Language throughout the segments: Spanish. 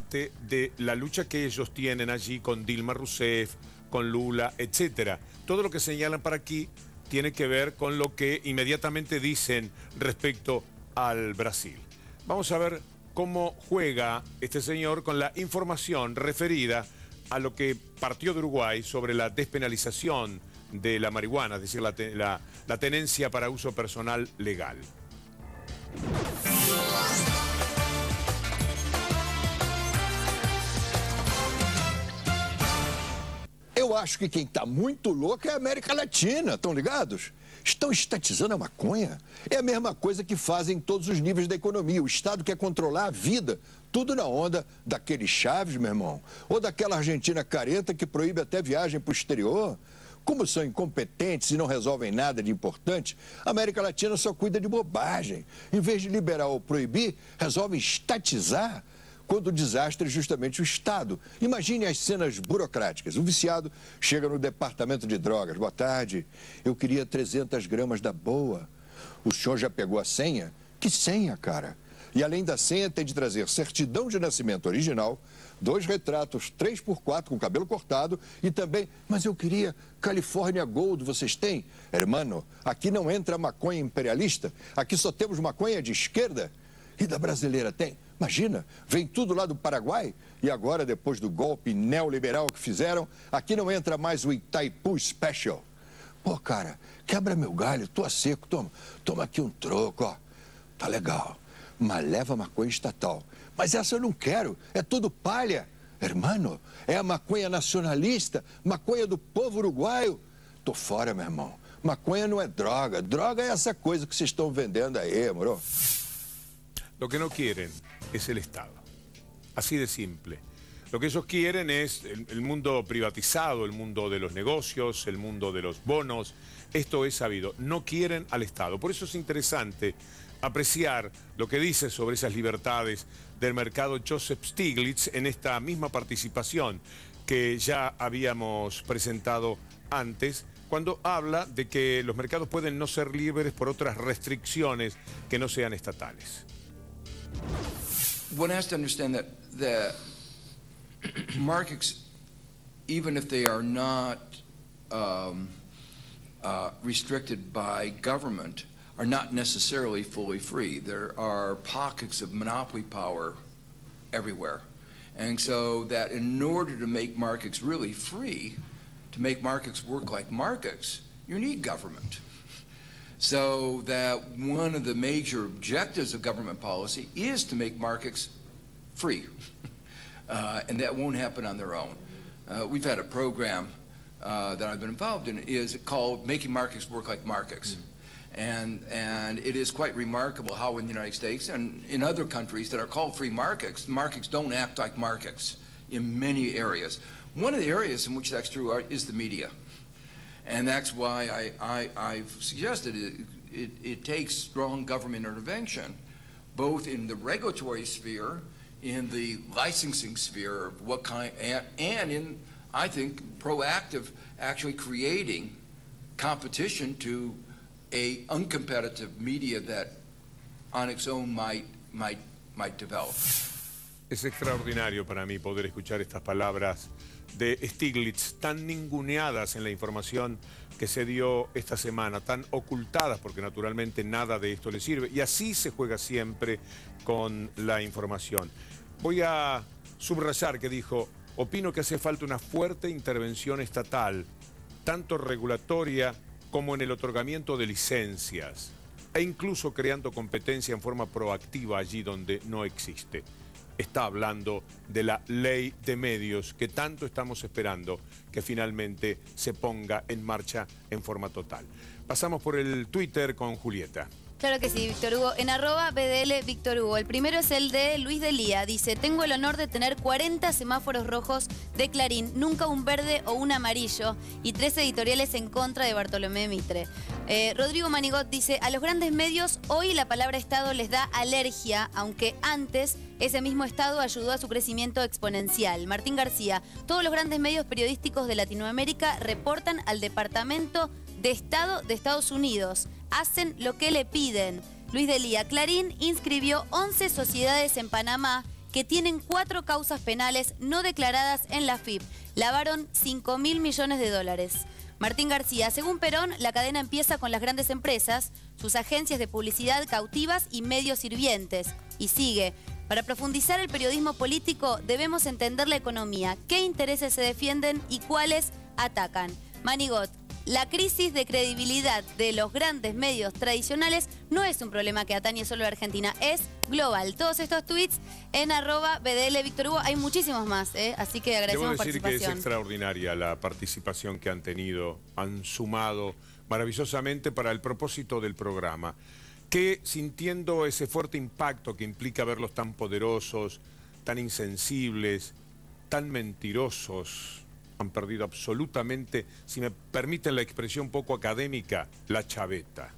parte de la lucha que ellos tienen allí con Dilma Rousseff, con Lula, etcétera. Todo lo que señalan para aquí tiene que ver con lo que inmediatamente dicen respecto al Brasil. Vamos a ver cómo juega este señor con la información referida a lo que partió de Uruguay sobre la despenalización de la marihuana, es decir, la tenencia para uso personal legal. Eu acho que quem está muito louco é a América Latina, estão ligados? Estão estatizando a maconha. É a mesma coisa que fazem em todos os níveis da economia. O Estado quer controlar a vida, tudo na onda daquele Chaves, meu irmão, ou daquela Argentina careta que proíbe até viagem para o exterior. Como são incompetentes e não resolvem nada de importante, a América Latina só cuida de bobagem. Em vez de liberar ou proibir, resolvem estatizar, quando o desastre é justamente o Estado. Imagine as cenas burocráticas. O viciado chega no departamento de drogas. Boa tarde, eu queria 300 gramas da boa. O senhor já pegou a senha? Que senha, cara? E além da senha, tem de trazer certidão de nascimento original, 2 retratos 3x4 com cabelo cortado e também... Mas eu queria California Gold, vocês têm? Hermano, aqui não entra maconha imperialista. Aqui só temos maconha de esquerda. E da brasileira tem? Imagina, vem tudo lá do Paraguai e agora, depois do golpe neoliberal que fizeram, aqui não entra mais o Itaipu Special. Pô, cara, quebra meu galho, tô a seco, toma aqui um troco, ó. Tá legal, mas leva maconha estatal. Mas essa eu não quero, é tudo palha. Hermano, é a maconha nacionalista, maconha do povo uruguaio. Tô fora, meu irmão. Maconha não é droga, droga é essa coisa que vocês estão vendendo aí, moro? Lo que no quieren es el Estado. Así de simple. Lo que ellos quieren es el mundo privatizado, el mundo de los negocios, el mundo de los bonos. Esto es sabido. No quieren al Estado. Por eso es interesante apreciar lo que dice sobre esas libertades del mercado Joseph Stiglitz en esta misma participación que ya habíamos presentado antes, cuando habla de que los mercados pueden no ser libres por otras restricciones que no sean estatales. One has to understand that the markets, even if they are not restricted by government, are not necessarily fully free. There are pockets of monopoly power everywhere. And so that in order to make markets really free, to make markets work like markets, you need government. So that one of the major objectives of government policy is to make markets free. And that won't happen on their own. We've had a program that I've been involved in is called Making Markets Work Like Markets. And it is quite remarkable how in the United States and in other countries that are called free markets, markets don't act like markets in many areas. One of the areas in which that's true is the media. And that's why I've suggested it takes strong government intervention, both in the regulatory sphere, in the licensing sphere, of what kind, and in, I think, proactive, actually creating competition to a uncompetitive media that on its own might develop. Es extraordinario para mí poder escuchar estas palabras de Stiglitz, tan ninguneadas en la información que se dio esta semana, tan ocultadas, porque naturalmente nada de esto le sirve. Y así se juega siempre con la información. Voy a subrayar que dijo, opino que hace falta una fuerte intervención estatal, tanto regulatoria como en el otorgamiento de licencias, e incluso creando competencia en forma proactiva allí donde no existe. Está hablando de la ley de medios que tanto estamos esperando que finalmente se ponga en marcha en forma total. Pasamos por el Twitter con Julieta. Claro que sí, Víctor Hugo. En @BDL Víctor Hugo. El primero es el de Luis Delía. Dice, tengo el honor de tener 40 semáforos rojos de Clarín, nunca un verde o un amarillo, y 3 editoriales en contra de Bartolomé Mitre. Rodrigo Manigot dice, a los grandes medios hoy la palabra Estado les da alergia, aunque antes ese mismo Estado ayudó a su crecimiento exponencial. Martín García, todos los grandes medios periodísticos de Latinoamérica reportan al Departamento de Estado de Estados Unidos. Hacen lo que le piden. Luis Delía, Clarín inscribió 11 sociedades en Panamá que tienen 4 causas penales no declaradas en la FIP. Lavaron 5.000 millones de dólares. Martín García, según Perón, la cadena empieza con las grandes empresas, sus agencias de publicidad cautivas y medios sirvientes. Y sigue, para profundizar el periodismo político debemos entender la economía, qué intereses se defienden y cuáles atacan. Manigot, la crisis de credibilidad de los grandes medios tradicionales no es un problema que atañe solo a Argentina, es global. Todos estos tweets en @BDL Víctor Hugo, hay muchísimos más, así que agradecemos Debo decir que es participación. extraordinaria la participación que han tenido, han sumado maravillosamente para el propósito del programa, que sintiendo ese fuerte impacto que implica verlos tan poderosos, tan insensibles, tan mentirosos, han perdido absolutamente, si me permiten la expresión poco académica, la chaveta.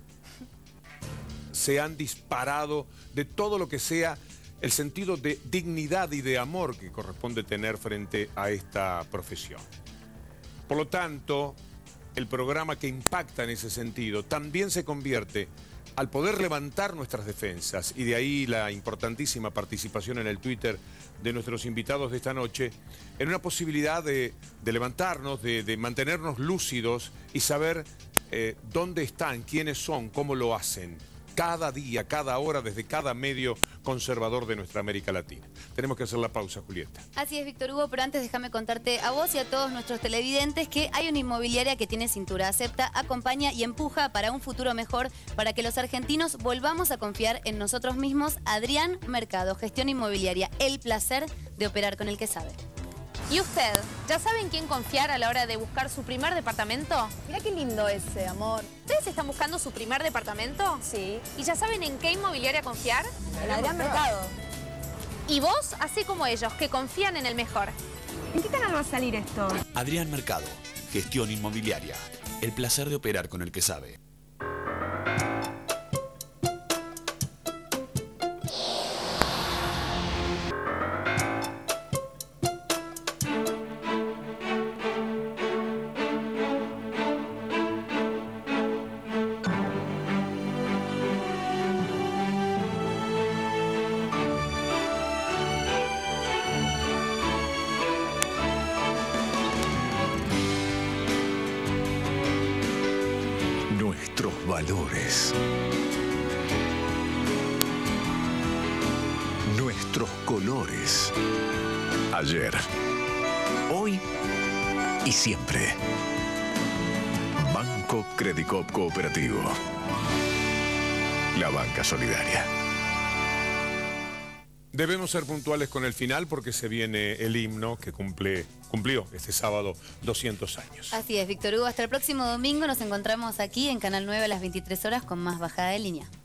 Se han disparado de todo lo que sea el sentido de dignidad y de amor que corresponde tener frente a esta profesión. Por lo tanto, el programa que impacta en ese sentido también se convierte, al poder levantar nuestras defensas, y de ahí la importantísima participación en el Twitter de nuestros invitados de esta noche, en una posibilidad de levantarnos, de mantenernos lúcidos y saber dónde están, quiénes son, cómo lo hacen, cada día, cada hora, desde cada medio conservador de nuestra América Latina. Tenemos que hacer la pausa, Julieta. Así es, Víctor Hugo, pero antes déjame contarte a vos y a todos nuestros televidentes que hay una inmobiliaria que tiene cintura, acepta, acompaña y empuja para un futuro mejor, para que los argentinos volvamos a confiar en nosotros mismos. Adrián Mercado, gestión inmobiliaria, el placer de operar con el que sabe. ¿Y usted? ¿Ya saben quién confiar a la hora de buscar su primer departamento? Mirá qué lindo ese, amor. ¿Ustedes están buscando su primer departamento? Sí. ¿Y ya saben en qué inmobiliaria confiar? En Adrián Mercado. Y vos, así como ellos, que confían en el mejor. ¿En qué canal va a salir esto? Adrián Mercado, gestión inmobiliaria. El placer de operar con el que sabe. Nuestros valores. Nuestros colores. Ayer, hoy y siempre. Banco Credicop Cooperativo. La banca solidaria. Debemos ser puntuales con el final porque se viene el himno que cumplió este sábado 200 años. Así es, Víctor Hugo. Hasta el próximo domingo nos encontramos aquí en Canal 9 a las 23 horas con más Bajada de Línea.